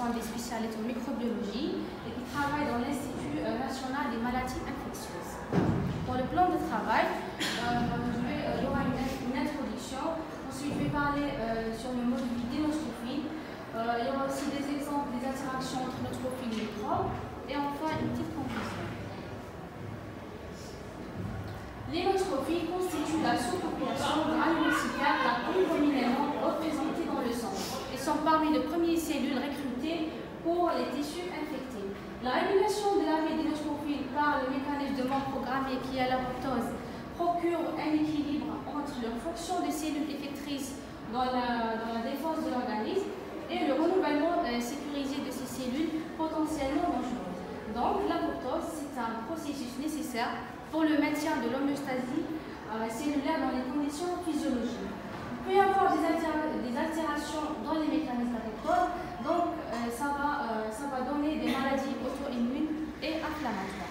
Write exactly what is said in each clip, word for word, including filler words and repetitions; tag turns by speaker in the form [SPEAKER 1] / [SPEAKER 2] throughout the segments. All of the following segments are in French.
[SPEAKER 1] sont des spécialistes en microbiologie et qui travaillent dans l'Institut national des maladies infectieuses. Pour le plan de travail, euh, je vais, euh, il y aura une, une introduction. Ensuite, je vais parler euh, sur le module des neutrophiles. Euh, il y aura aussi des exemples des interactions entre neutrophiles et microbes. Et enfin, une petite conclusion. Les neutrophiles constituent la sous-population granulocytaire la plus prominemment représentée dans le sang et sont parmi les premières cellules recrutées pour les tissus infectés. La régulation de la vie des neutrophiles par le mécanisme de mort programmé qui est l'apoptose procure un équilibre entre leur fonction de cellules effectrices dans la, dans la défense de l'organisme et le renouvellement euh, sécurisé de ces cellules potentiellement dangereuses. Donc, l'apoptose, c'est un processus nécessaire pour le maintien de l'homéostasie euh, cellulaire dans les conditions physiologiques. Il peut y avoir des, altér des altérations dans les mécanismes d'apoptose, donc euh, ça, va, euh, ça va donner des maladies auto-immunes et inflammatoires.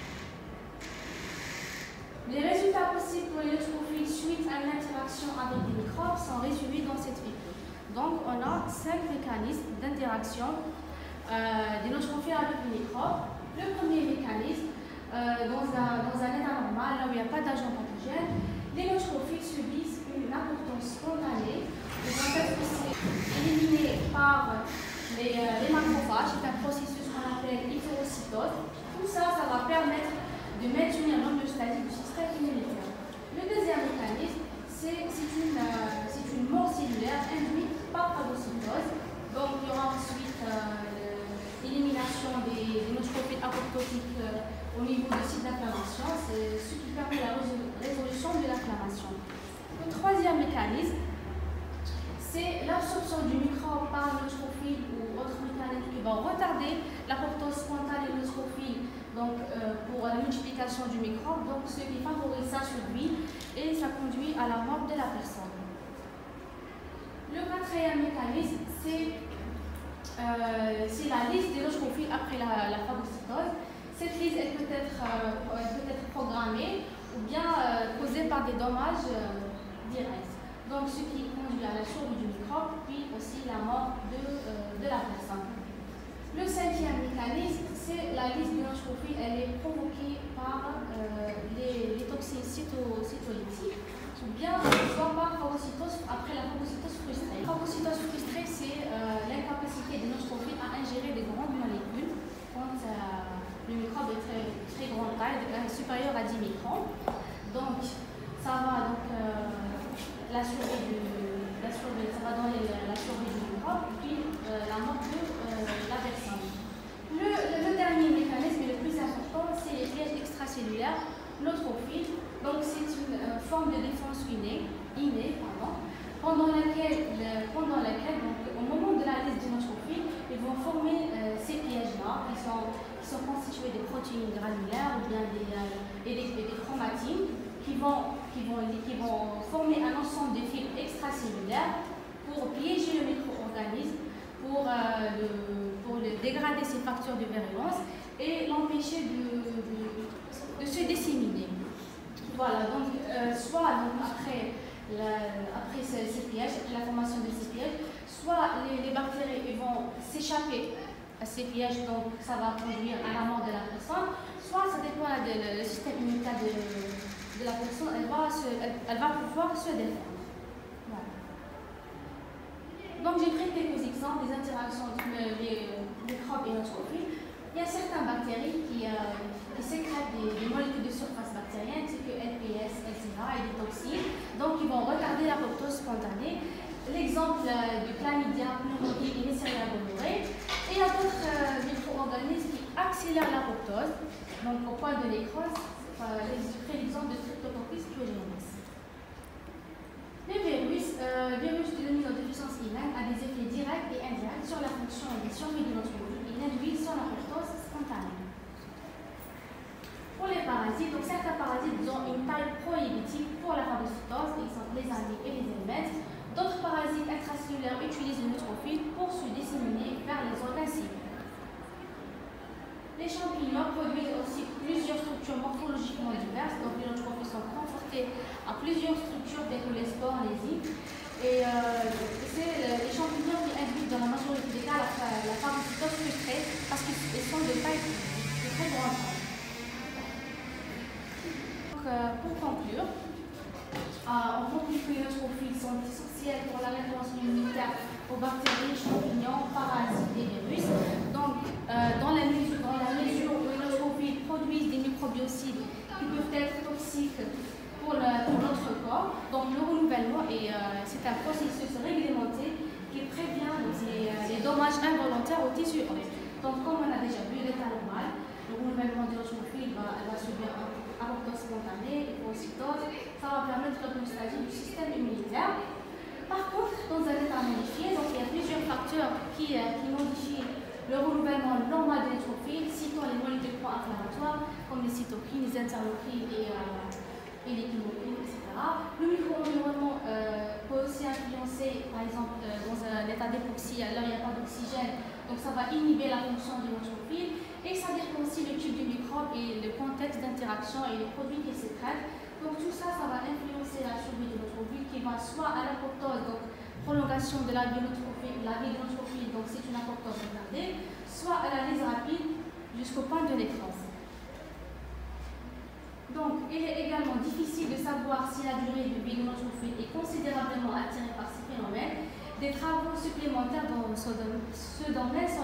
[SPEAKER 1] Les résultats possibles pour les neutrophiles suite à une interaction avec des microbes sont résumés dans cette vidéo. Donc, on a cinq mécanismes d'interaction euh, des neutrophiles avec les microbes. Le premier mécanisme, euh, dans, un, dans un état normal, là où il n'y a pas d'agent pathogène, les neutrophiles subissent une apoptose spontanée. Ils vont être éliminés par les, euh, les macrophages. C'est un processus qu'on appelle hyphocytose. Tout ça, ça va permettre de maintenir l'homéostasie du système immunitaire. Le deuxième mécanisme, c'est une, euh, une mort cellulaire induite par phagocytose. Donc, il y aura ensuite euh, l'élimination des, des neutrophiles apoptotiques euh, au niveau du site d'inflammation. C'est ce qui permet la résolution de l'inflammation. Le troisième mécanisme, c'est l'absorption du microbe par le neutrophile ou autre mécanisme qui va retarder l'apoptose spontanée du neutrophile donc, euh, pour la multiplication du microbe, donc ce qui favorise sa survie et ça conduit à la mort de la personne. Le quatrième mécanisme, c'est euh, la liste des neutrophiles après la, la phagocytose. Cette liste elle peut, être, euh, elle peut être programmée ou bien euh, causée par des dommages euh, directs. Donc, ce qui conduit à la survie du microbe, puis aussi la mort de, euh, de la personne. Le cinquième mécanisme, c'est la liste des neutrophiles. Elle est provoquée par euh, les, les toxines cyto, cytolytiques, ou bien soit par phagocytose après la phagocytose frustrée. La phagocytose frustrée, c'est euh, l'incapacité des neutrophiles à ingérer des grandes molécules quand euh, le microbe est très, très grande taille, supérieur à dix microns. Donc, ça va donc euh, la survie du, la survie, ça va donner la survie du microbe, puis euh, la mort de euh, la personne. Le, le, le dernier mécanisme et le plus important, c'est les pièges extracellulaires neutrophiles. Donc, c'est une euh, forme de défense innée, innée pardon, pendant laquelle, le, pendant laquelle donc, au moment de la liste des neutrophiles, ils vont former euh, ces pièges-là, qui sont, qui sont constitués de protéines granulaires ou bien des, euh, et des, des chromatines, qui vont, qui, vont, qui vont former un ensemble de fibres extracellulaires pour piéger le micro-organisme, pour, euh, le, pour le dégrader ses facteurs de virulence et l'empêcher de, de, de se disséminer. Voilà, donc euh, soit donc, après, la, après ces, ces pièges, après la formation de ces pièges, soit les, les bactéries ils vont s'échapper à ces pièges, donc ça va conduire à la mort de la personne, soit ça dépend du système immunitaire de, de la personne, elle va, se, elle, elle va pouvoir se défendre. Voilà. Donc j'ai pris quelques exemples des interactions entre les microbes et neutrophiles. Il y a certaines bactéries qui, euh, qui sécrètent des, des molécules de surface bactérienne, c'est que L P S, et cetera, et des toxines, donc ils vont retarder l'apoptose spontanée. L'exemple euh, du chlamydia, pneumoniae et Neisseria gonorrhoeae. Et il y a d'autres euh, micro-organismes qui accélèrent l'apoptose, donc au point de nécrose. J'ai pris l'exemple de Streptococcus pyogenes. Les virus, euh, virus de l'immunodéficience humaine a des effets directs et indirects sur la fonction et la survie de notre vie. Ils induisent sur l'apoptose spontanée. Pour les parasites, donc certains parasites ont une taille prohibitive pour la phagocytose, exemple les algues et les helminthes. D'autres parasites intracellulaires utilisent le neutrophile pour se disséminer vers les organes cibles. Les champignons produisent aussi plusieurs structures morphologiquement diverses, donc les neutrophiles sont confortés à plusieurs structures telles que les spores, les zymes. Et euh, c'est les champignons qui induisent dans la majorité des cas la, la phagocytose grand âge. Donc, euh, pour conclure, euh, on conclut que les neutrophiles sont essentiels pour la réponse immunitaire aux bactéries, champignons, parasites et virus. Donc, euh, dans, la mesure, dans la mesure où les neutrophiles produisent des microbiocides qui peuvent être toxiques pour, le, pour notre corps, donc le renouvellement, et euh, c'est un processus réglementé qui prévient les, les dommages involontaires aux tissus. Donc, comme on a déjà vu, l'état normal, le renouvellement des neutrophiles va, va subir un apoptose spontanée, hypocytose, ça va permettre l'homéostasie du système immunitaire. Par contre, dans un état modifié, donc il y a plusieurs facteurs qui, euh, qui modifient le renouvellement normal des neutrophiles, citant les molécules pro-inflammatoires comme les cytokines, les interleukines et, euh, et les chemokines, et cetera. Le micro-environnement euh, peut aussi influencer, par exemple, euh, dans un état d'hypoxie, alors il n'y a pas d'oxygène, donc ça va inhiber la fonction des neutrophiles. Et ça dépend aussi le type de microbe et le contexte d'interaction et les produits qu'ils sécrètent. Donc tout ça, ça va influencer la survie de neutrophiles qui va soit à l'apoptose, donc prolongation de la vie de neutrophile, la vie de neutrophile, donc c'est une apoptose retardée, soit à la lise rapide jusqu'au point de nécrose. Donc il est également difficile de savoir si la durée de vie de neutrophile est considérablement attirée par ces phénomènes. Des travaux supplémentaires dans ce domaine sont